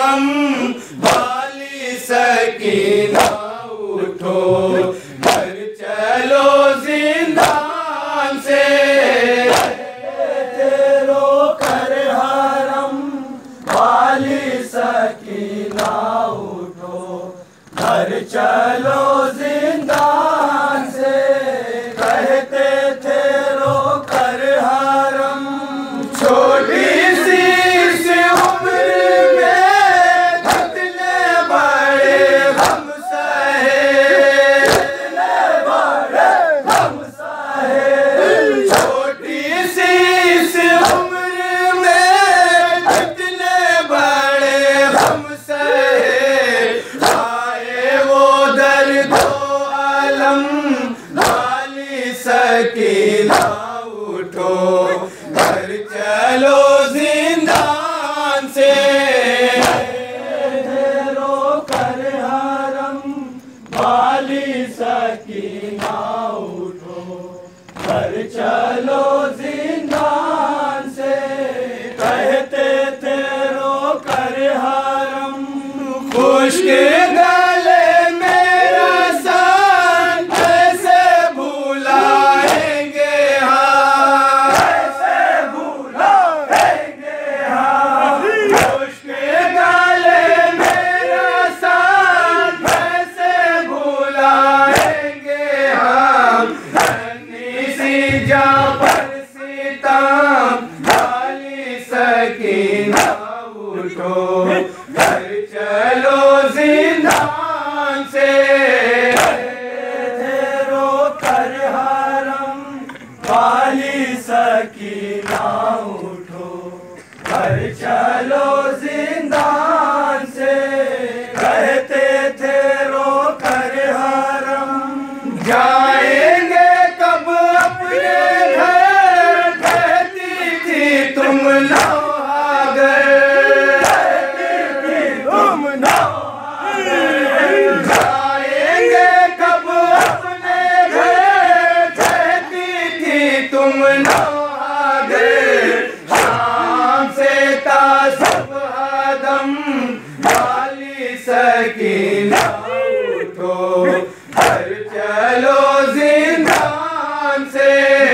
हरम वाली सकीना उठो, घर चलो जिंदान से। रोकर हरम वाली सकीना उठो, घर चलो जिंदान से। कहते थे रोकर हरम, छोटी सी इस उम्र में कितने बड़े हम सहे, बड़े हम सहे। छोटी सी इस उम्र में कितने बड़े हम सहे। आए वो दर्द अलम वाली सकीना उठो, घर चलो जिंदान से। रोकर हरम वाली सकीना उठो, घर चलो जिंदान से। कहते थे रोकर हरम, खुश्क गले मेरा सान कैसे भुलाएंगे हाँ, कैसे भुलाएंगे हम। खुश्क गले मेरा सान कैसे भुलाएंगे हम। धनी सी जा पर सितम वाली सकीना उठो, घर चलो जिंदान से। रोकर हरम वाली सकीना उठो, घर चलो जिंदान से। कहते थे रोकर हरम, जाएंगे कब अपने घर, कहती थी तुम लोहागर, तुम न जाएंगे कब अपने घर, कहती थी तुम लोहागर। शाम से तासब आदम वाली सकीना उठो, घर चलो जिंदान से।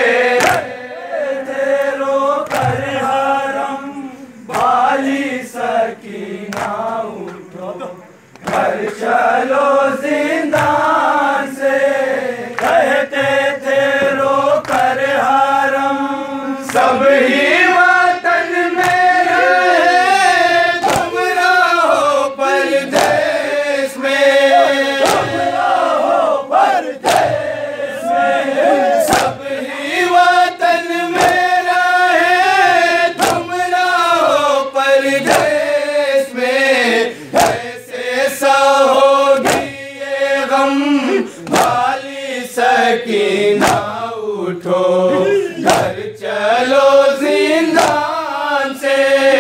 रोकर हरम वाली सकीना उठो, घर चलो जिंदान से। कहते थे रोकर हरम, सब ही वतन में रहे, तुम रहो परदेश में। रहो परदेश में। सब ही वतन में रहे, तुम रहो परदेश में। ऐसे सहोगी ये गम वाली सकीना उठो, घर चलो जिंदान से।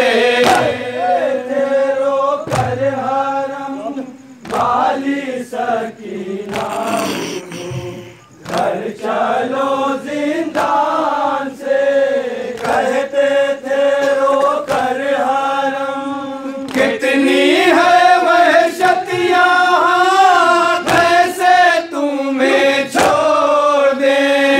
रोकर हरम वाली सकीना उठो, घर चलो जिंदान से। कहते थे रोकर हरम, कितनी है वहशत यहाँ, कैसे तुम्हें छोड़ दे,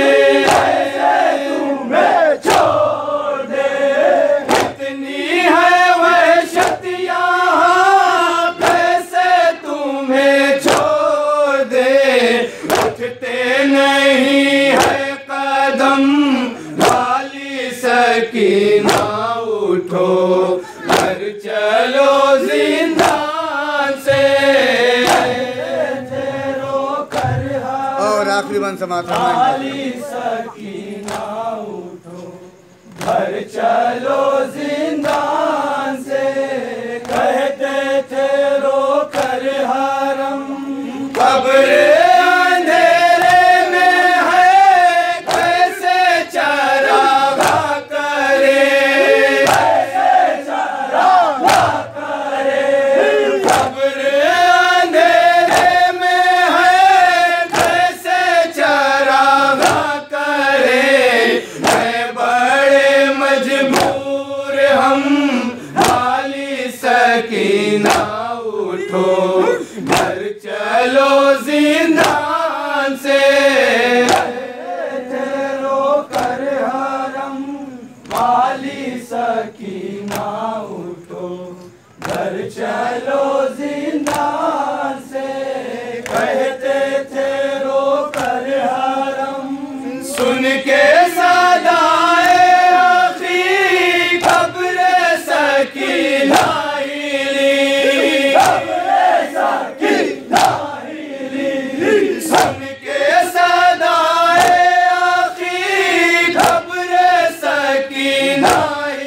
तुम्हें छोड़ दे। कितनी है वहशत यहाँ, कैसे तुम्हें छोड़ दे। उठते नहीं है कदम वाली सकीना उठो, घर चलो जिंदान से। रोकर हरम और आखिरी बंद समाप्त वाली सकीना उठो, घर चलो जिंदान से। कहते थे रोकर हरम, कब्र अंधेरे में है, कैसे चरागा करे, कैसे चरागा करे। कब्र अंधेरे में है, कैसे चरागा करे। है बड़े मजबूर हम सकीना उठो घर चलो जिंदान से। रोकर हरम वाली सकीना उठो घर चलो जिंदान से। कहते थे रोकर हरम सुन के सदाए आखिर खबर सकीना सुन के सदाए आखिर खबर सकीना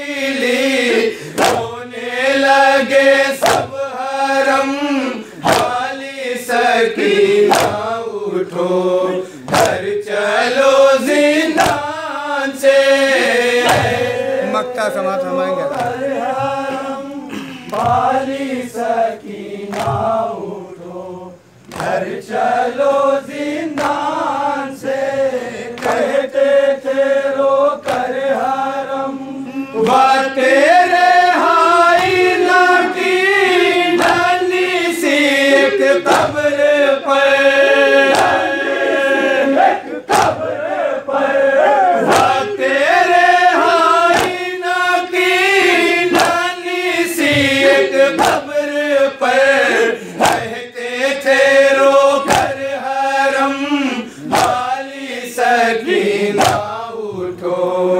रोने लगे सब हरम वाली सकीना उठो घर चलो जिंदान से। मक्ता समात हमारे वाली सकीना उठो घर चलो जिंदान से। कहते थे रोकर हरम तेरे हाई लाठी नन्ही सी एक कब्र पर तेरे हाई लाठी नन्ही सी एक कब्र पर कहते थे रोकर हरम वाली सकीना उठो